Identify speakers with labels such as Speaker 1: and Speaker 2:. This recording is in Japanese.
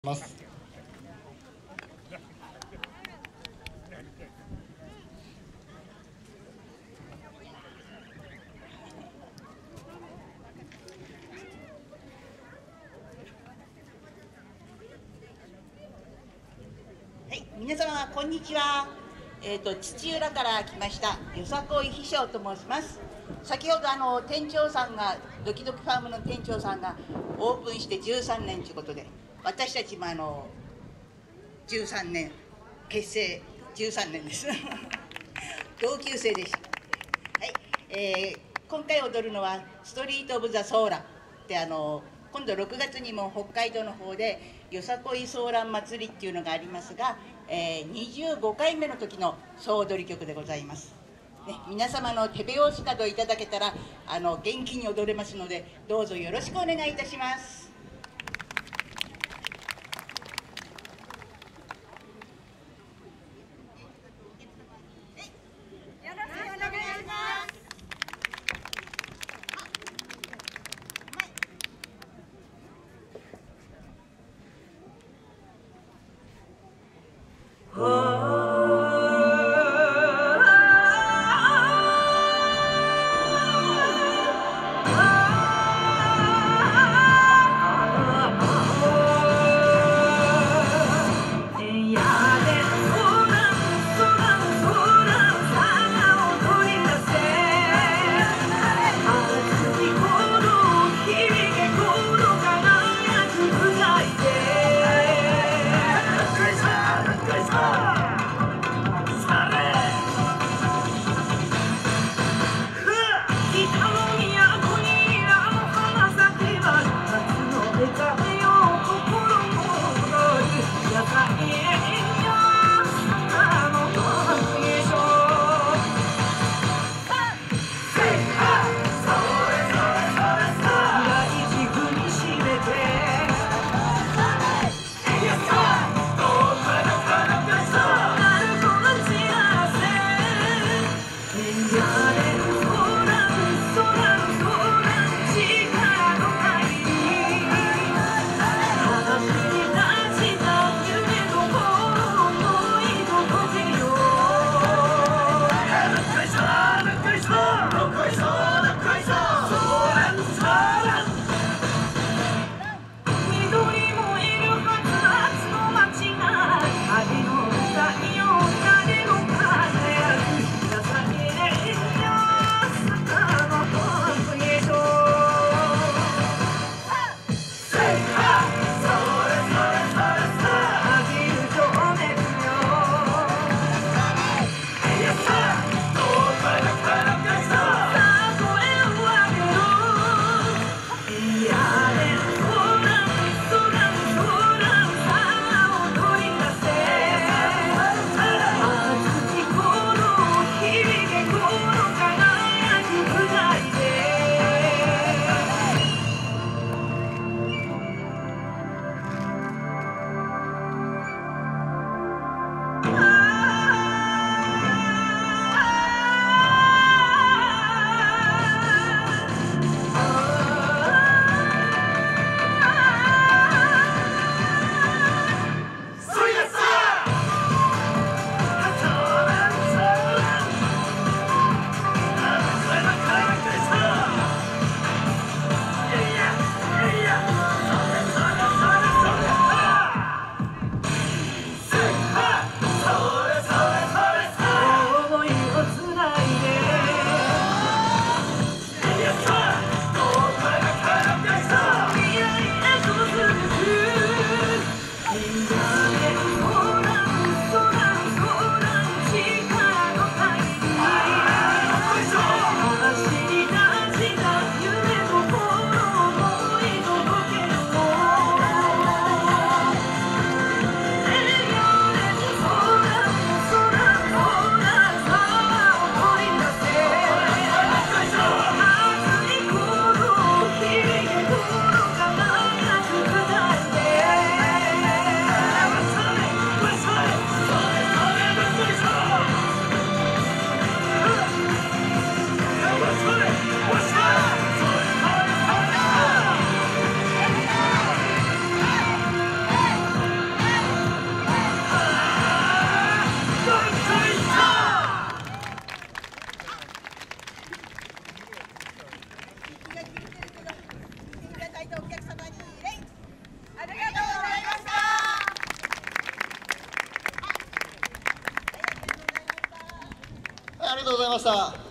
Speaker 1: ます。
Speaker 2: はい、皆様こんにちは。土浦から来ましたよさこい秘書と申します。先ほど店長さんがドキドキファームの店長さんがオープンして13年ということで、私たちも13年結成13年です同級生でした。はい、今回踊るのはストリート・オブ・ザ・ソーランで今度6月にも北海道の方でよさこいソーラン祭りっていうのがありますが、25回目の時の総踊り曲でございます、ね、皆様の手拍子などいただけたら元気に踊れますので、どうぞよろしくお願いいたします。
Speaker 3: Let's go!
Speaker 1: りがとうございました。